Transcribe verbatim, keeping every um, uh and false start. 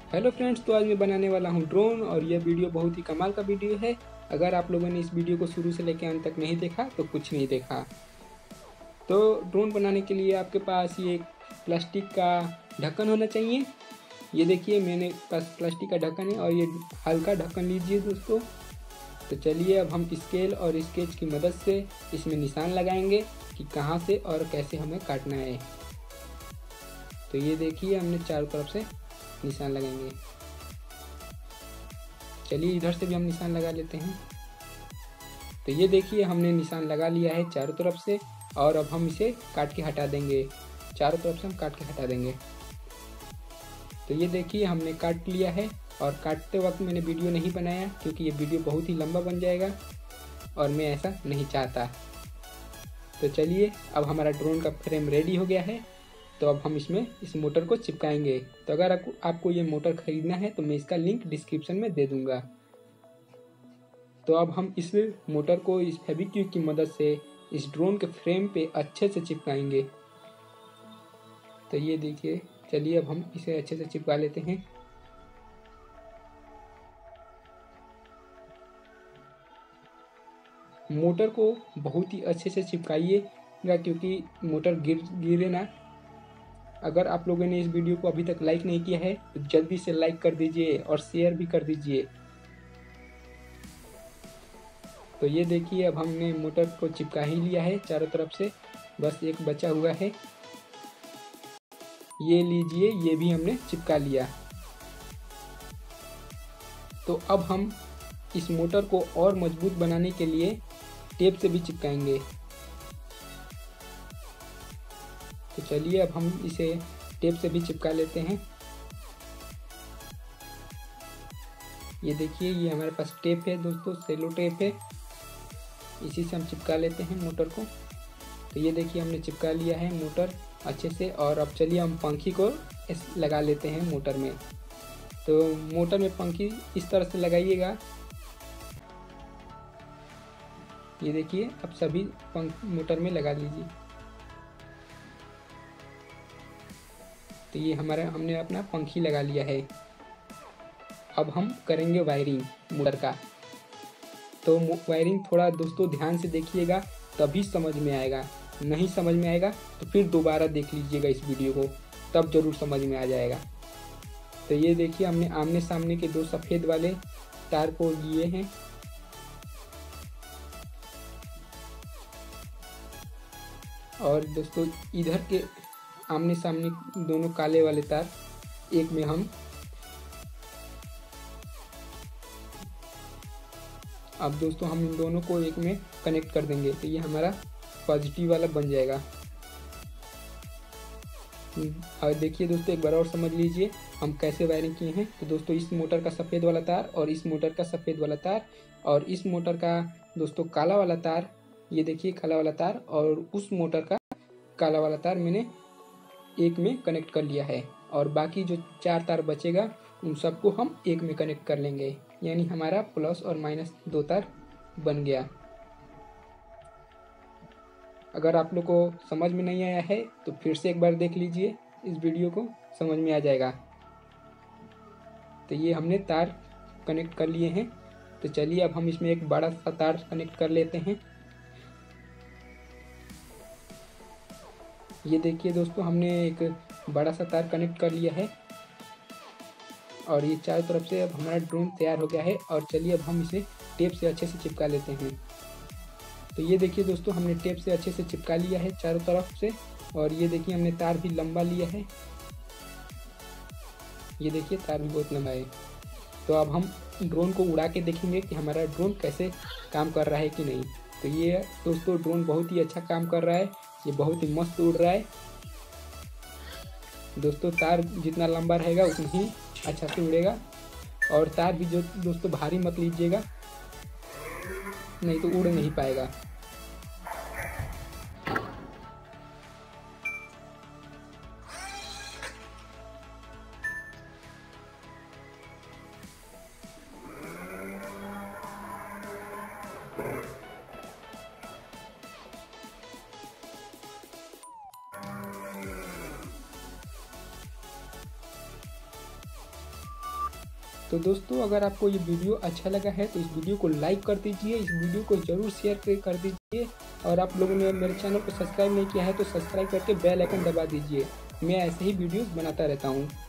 Hello friends, तो आज मैं बनाने वाला हूं ड्रोन और यह वीडियो बहुत ही कमाल का वीडियो है। अगर आप लोगों ने इस वीडियो को शुरू से लेकर अंत तक नहीं देखा तो कुछ नहीं देखा। तो ड्रोन बनाने के लिए आपके पास ये प्लास्टिक का ढक्कन होना चाहिए। ये देखिए मेरे पास प्लास्टिक का ढक्कन है और ये हल्का ढक्कन लीजिए दोस्तों। तो चलिए अब हम स्केल और स्केच की मदद से इसमें निशान लगाएंगे कि कहाँ से और कैसे हमें काटना है। तो ये देखिए हमने चारों तरफ से निशान लगाएंगे। चलिए इधर से भी हम निशान लगा लेते हैं। तो ये देखिए हमने निशान लगा लिया है चारों तरफ से और अब हम इसे काट के हटा देंगे। चारों तरफ से हम काट के हटा देंगे। तो ये देखिए हमने काट लिया है और काटते वक्त मैंने वीडियो नहीं बनाया क्योंकि ये वीडियो बहुत ही लंबा बन जाएगा और मैं ऐसा नहीं चाहता। तो चलिए अब हमारा ड्रोन का फ्रेम रेडी हो गया है। तो अब हम इसमें इस मोटर को चिपकाएंगे। तो अगर आपको आपको ये मोटर खरीदना है तो मैं इसका लिंक डिस्क्रिप्शन में दे दूंगा। तो अब हम इस मोटर को इस फेविक्विक की मदद से इस ड्रोन के फ्रेम पे अच्छे से चिपकाएंगे। तो ये देखिए, चलिए अब हम इसे अच्छे से चिपका लेते हैं। मोटर को बहुत ही अच्छे से चिपकाइएगा क्योंकि मोटर गिर गिरे ना। अगर आप लोगों ने इस वीडियो को अभी तक लाइक नहीं किया है तो जल्दी से लाइक कर दीजिए और शेयर भी कर दीजिए। तो ये देखिए अब हमने मोटर को चिपका ही लिया है चारों तरफ से, बस एक बचा हुआ है। ये लीजिए, ये भी हमने चिपका लिया। तो अब हम इस मोटर को और मजबूत बनाने के लिए टेप से भी चिपकाएंगे। तो चलिए अब हम इसे टेप से भी चिपका लेते हैं। ये देखिए ये हमारे पास टेप है दोस्तों, सेलो टेप है। इसी से हम चिपका लेते हैं मोटर को। तो ये देखिए हमने चिपका लिया है मोटर अच्छे से। और अब चलिए हम पंखी को लगा लेते हैं मोटर में। तो मोटर में पंखी इस तरह से लगाइएगा। ये देखिए अब सभी पंख मोटर में लगा लीजिए। तो ये हमारा हमने अपना पंखी लगा लिया है। अब हम करेंगे वायरिंग मोटर का। तो वायरिंग थोड़ा दोस्तों ध्यान से देखिएगा तभी समझ में आएगा, नहीं समझ में आएगा तो फिर दोबारा देख लीजिएगा इस वीडियो को, तब जरूर समझ में आ जाएगा। तो ये देखिए हमने आमने सामने के दो सफ़ेद वाले तार को लिए हैं। और दोस्तों इधर के आमने सामने दोनों काले वाले तार एक में हम अब दोस्तों हम इन दोनों को एक में कनेक्ट कर देंगे। तो ये हमारा पॉजिटिव वाला बन जाएगा। और देखिए दोस्तों एक बार और समझ लीजिए हम कैसे वायरिंग किए हैं। तो दोस्तों इस मोटर का सफ़ेद वाला तार और इस मोटर का सफ़ेद वाला तार और इस मोटर का दोस्तों काला वाला तार, ये देखिए काला वाला तार और उस मोटर का काला वाला तार मैंने एक में कनेक्ट कर लिया है। और बाकी जो चार तार बचेगा उन सबको हम एक में कनेक्ट कर लेंगे, यानी हमारा प्लस और माइनस दो तार बन गया। अगर आप लोग को समझ में नहीं आया है तो फिर से एक बार देख लीजिए इस वीडियो को, समझ में आ जाएगा। तो ये हमने तार कनेक्ट कर लिए हैं। तो चलिए अब हम इसमें एक बड़ा सा तार कनेक्ट कर लेते हैं। ये देखिए दोस्तों हमने एक बड़ा सा तार कनेक्ट कर लिया है और ये चारों तरफ से अब हमारा ड्रोन तैयार हो गया है। और चलिए अब हम इसे टेप से अच्छे से चिपका लेते हैं। तो ये देखिए दोस्तों हमने टेप से अच्छे से चिपका लिया है चारों तरफ से। और ये देखिए हमने तार भी लंबा लिया है। ये देखिए तार भी बहुत लंबा है। तो अब हम ड्रोन को उड़ा के देखेंगे कि हमारा ड्रोन कैसे काम कर रहा है कि नहीं। तो ये दोस्तों ड्रोन बहुत ही अच्छा काम कर रहा है, ये बहुत ही मस्त उड़ रहा है दोस्तों। तार जितना लंबा रहेगा उतना ही अच्छा से उड़ेगा। और तार भी जो दोस्तों भारी मत लीजिएगा, नहीं तो उड़ नहीं पाएगा। तो दोस्तों अगर आपको ये वीडियो अच्छा लगा है तो इस वीडियो को लाइक कर दीजिए, इस वीडियो को ज़रूर शेयर कर दीजिए और आप लोगों ने मेरे चैनल को सब्सक्राइब नहीं किया है तो सब्सक्राइब करके बेल आइकन दबा दीजिए। मैं ऐसे ही वीडियोस बनाता रहता हूँ।